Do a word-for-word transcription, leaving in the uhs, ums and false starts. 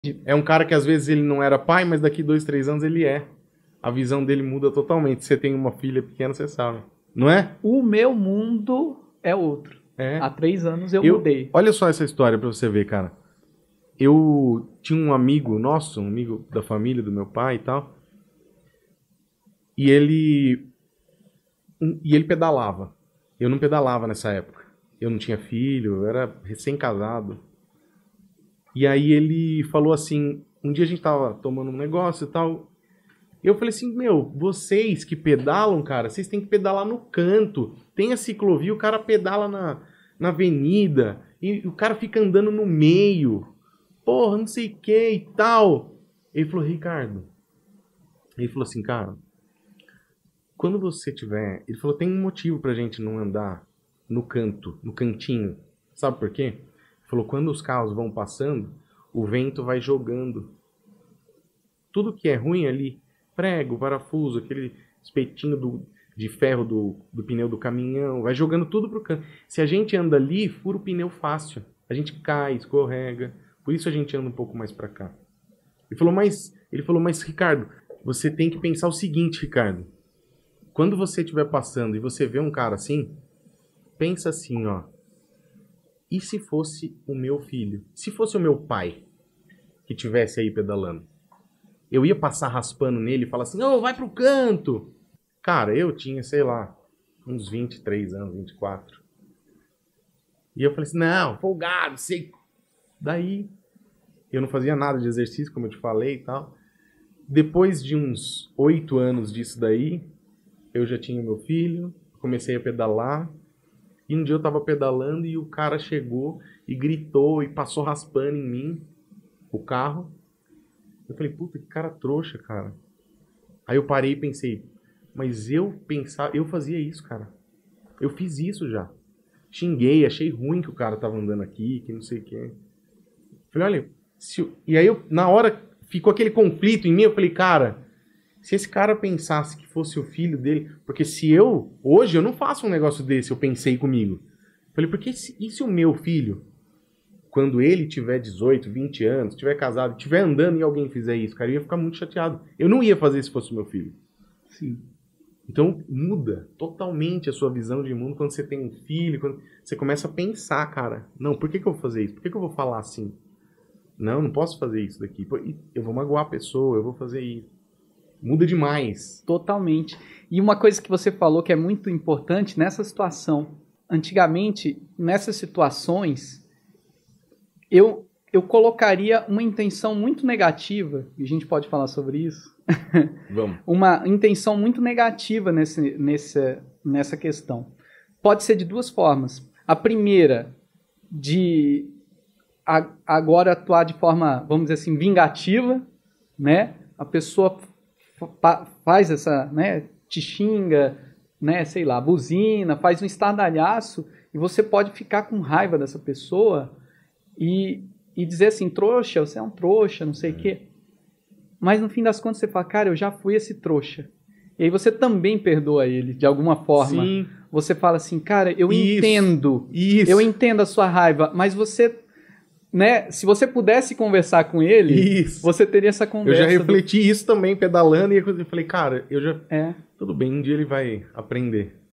É um cara que às vezes ele não era pai, mas daqui dois, três anos ele é. A visão dele muda totalmente. Você tem uma filha pequena, você sabe. Não é? O meu mundo é outro. É. Há três anos eu, eu mudei. Olha só essa história pra você ver, cara. Eu tinha um amigo nosso, um amigo da família do meu pai e tal. E ele... E ele pedalava. Eu não pedalava nessa época. Eu não tinha filho, eu era recém-casado. E aí ele falou assim... Um dia a gente tava tomando um negócio e tal... Eu falei assim, meu, vocês que pedalam, cara, vocês têm que pedalar no canto. Tem a ciclovia, o cara pedala na, na avenida, e o cara fica andando no meio. Porra, não sei o que e tal. Ele falou, Ricardo, ele falou assim, cara, quando você tiver... Ele falou, tem um motivo pra gente não andar no canto, no cantinho. Sabe por quê? Ele falou, quando os carros vão passando, o vento vai jogando. Tudo que é ruim ali... Prego, parafuso, aquele espetinho do, de ferro do, do pneu do caminhão, vai jogando tudo pro canto. Se a gente anda ali, fura o pneu fácil. A gente cai, escorrega. Por isso a gente anda um pouco mais pra cá. Ele falou, mas, ele falou, mas Ricardo, você tem que pensar o seguinte, Ricardo. Quando você estiver passando e você vê um cara assim, pensa assim, ó. E se fosse o meu filho? Se fosse o meu pai que tivesse aí pedalando? Eu ia passar raspando nele e falar assim, ô, oh, vai pro canto. Cara, eu tinha, sei lá, uns vinte e três anos, vinte e quatro. E eu falei assim, não, folgado, sei. Daí, eu não fazia nada de exercício, como eu te falei e tal. Depois de uns oito anos disso daí, eu já tinha meu filho, comecei a pedalar. E um dia eu tava pedalando e o cara chegou e gritou e passou raspando em mim, o carro. Eu falei, puta, que cara trouxa, cara. Aí eu parei e pensei, mas eu pensava, eu fazia isso, cara. Eu fiz isso já. Xinguei, achei ruim que o cara tava andando aqui, que não sei o quê. Falei, olha, se eu... E aí eu, na hora, ficou aquele conflito em mim, eu falei, cara, se esse cara pensasse que fosse o filho dele, porque se eu, hoje eu não faço um negócio desse, eu pensei comigo. Eu falei, porque se, e se o meu filho... Quando ele tiver dezoito, vinte anos, tiver casado, tiver andando e alguém fizer isso, cara, eu ia ficar muito chateado. Eu não ia fazer se fosse o meu filho. Sim. Então, muda totalmente a sua visão de mundo quando você tem um filho, quando você começa a pensar, cara, não, por que que eu vou fazer isso? Por que que eu vou falar assim? Não, não posso fazer isso daqui. Eu vou magoar a pessoa, eu vou fazer isso. Muda demais. Totalmente. E uma coisa que você falou que é muito importante nessa situação. Antigamente, nessas situações... Eu, eu colocaria uma intenção muito negativa, e a gente pode falar sobre isso. Vamos. Uma intenção muito negativa nesse, nesse, nessa questão. Pode ser de duas formas. A primeira, de a, agora atuar de forma, vamos dizer assim, vingativa, né? A pessoa fa, faz essa, né? Te xinga, né? Sei lá, buzina, faz um estardalhaço, e você pode ficar com raiva dessa pessoa. E, e dizer assim, trouxa, você é um trouxa, não sei o é. quê. Mas no fim das contas você fala, cara, eu já fui esse trouxa. E aí você também perdoa ele, de alguma forma. Sim. Você fala assim, cara, eu isso, entendo. Isso. Eu entendo a sua raiva, mas você... Né, se você pudesse conversar com ele, isso. você teria essa conversa. Eu já refleti do... isso também, pedalando, e eu falei, cara, eu já... É. Tudo bem, um dia ele vai aprender.